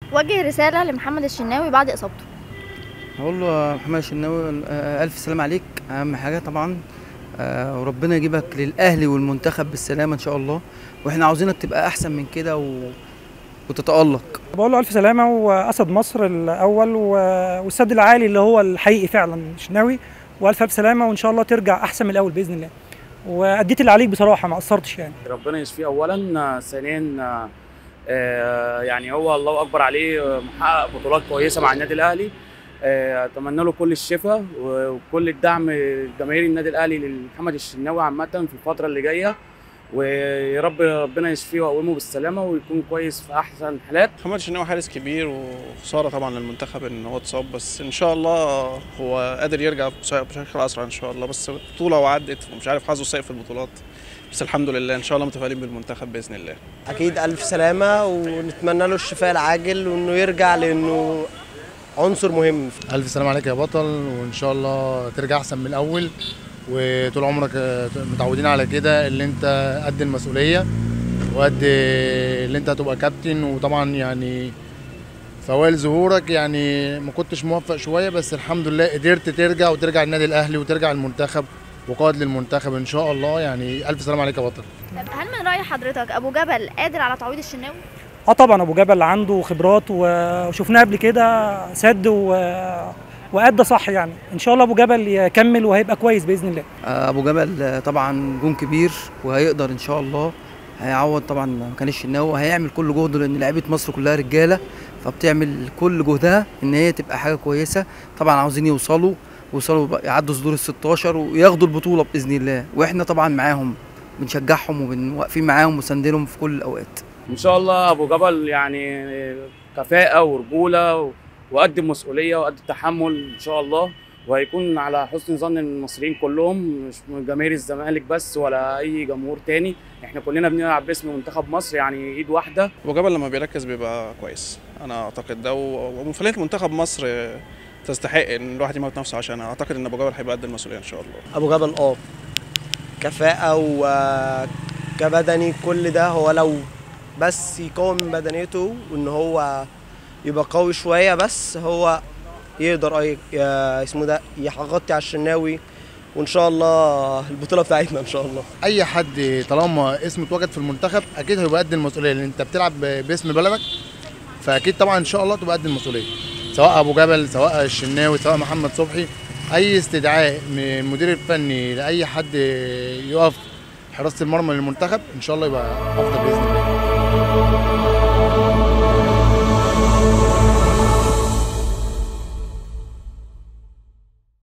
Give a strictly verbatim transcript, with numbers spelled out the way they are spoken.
وجه رسالة لمحمد الشناوي بعد إصابته. هقول له يا محمد الشناوي آه، ألف سلام عليك، أهم حاجة طبعا آه، وربنا يجيبك للأهلي والمنتخب بالسلامة إن شاء الله، وإحنا عاوزينك تبقى أحسن من كده و... وتتألق. بقول له ألف سلامة، وأسد مصر الأول والسد العالي اللي هو الحقيقي فعلا الشناوي، وألف ألف سلامة، وإن شاء الله ترجع أحسن من الأول بإذن الله. وأديت اللي عليك بصراحة، ما قصرتش يعني. ربنا يشفيه أولا، ثانيا آه، يعني هو الله أكبر عليه، محقق بطولات كويسة مع النادي الأهلي. أتمنى له كل الشفاء وكل الدعم جماهير النادي الأهلي لمحمد الشناوي عامة في الفترة اللي جاية، ويا رب ربنا يشفيه ويقومه بالسلامه ويكون كويس في احسن حالات. محمد الشناوي حارس كبير، وخساره طبعا للمنتخب ان هو اتصاب، بس ان شاء الله هو قادر يرجع بشكل اسرع ان شاء الله. بس البطوله وعدت ومش عارف حظه سيء في البطولات، بس الحمد لله ان شاء الله متفائلين بالمنتخب باذن الله. اكيد الف سلامه، ونتمنى له الشفاء العاجل وانه يرجع لانه عنصر مهم. الف سلام عليك يا بطل، وان شاء الله ترجع احسن من الاول، وطول عمرك متعودين على كده، اللي انت قد المسؤوليه وقد اللي انت هتبقى كابتن. وطبعا يعني في اوائل ظهورك يعني ما كنتش موفق شويه، بس الحمد لله قدرت ترجع وترجع النادي الاهلي وترجع المنتخب وقائد للمنتخب ان شاء الله. يعني الف سلام عليك يا بطل. هل من رأي حضرتك ابو جبل قادر على تعويض الشناوي؟ اه طبعا ابو جبل عنده خبرات وشفناه قبل كده سد و وأدى صح، يعني ان شاء الله ابو جبل يكمل وهيبقى كويس باذن الله. ابو جبل طبعا جون كبير وهيقدر ان شاء الله، هيعوض طبعا مكان الشناوي وهيعمل كل جهده، لان لعيبه مصر كلها رجاله فبتعمل كل جهدها ان هي تبقى حاجه كويسه. طبعا عاوزين يوصلوا ويوصلوا يعدوا صدور ال ستاشر وياخدوا البطوله باذن الله، واحنا طبعا معاهم بنشجعهم وواقفين معاهم وساندلهم في كل الاوقات. ان شاء الله ابو جبل يعني كفاءه ورجوله وقدم مسؤوليه وقدم تحمل ان شاء الله، وهيكون على حسن ظن المصريين كلهم، مش من جماهير الزمالك بس ولا اي جمهور تاني. احنا كلنا بنلعب باسم منتخب مصر، يعني ايد واحده. ابو جبل لما بيركز بيبقى كويس، انا اعتقد ده، ومفعوليه منتخب مصر تستحق ان الواحد يموت نفسه عشان اعتقد ان ابو جبل هيبقى قد المسؤوليه ان شاء الله. ابو جبل اه كفاءه وكبدني كل ده، هو لو بس يقوم من بدنيته وان هو يبقى قوي شويه، بس هو يقدر اي اسمه ده يغطي على الشناوي، وان شاء الله البطوله بتاعتنا ان شاء الله. اي حد طالما اسمه اتوجد في المنتخب اكيد هيبقى قد المسؤوليه، لان انت بتلعب باسم بلدك، فاكيد طبعا ان شاء الله تبقى قد المسؤوليه، سواء ابو جبل سواء الشناوي سواء محمد صبحي. اي استدعاء من المدير الفني لاي حد يقف حراسه المرمى للمنتخب ان شاء الله يبقى افضل باذن الله.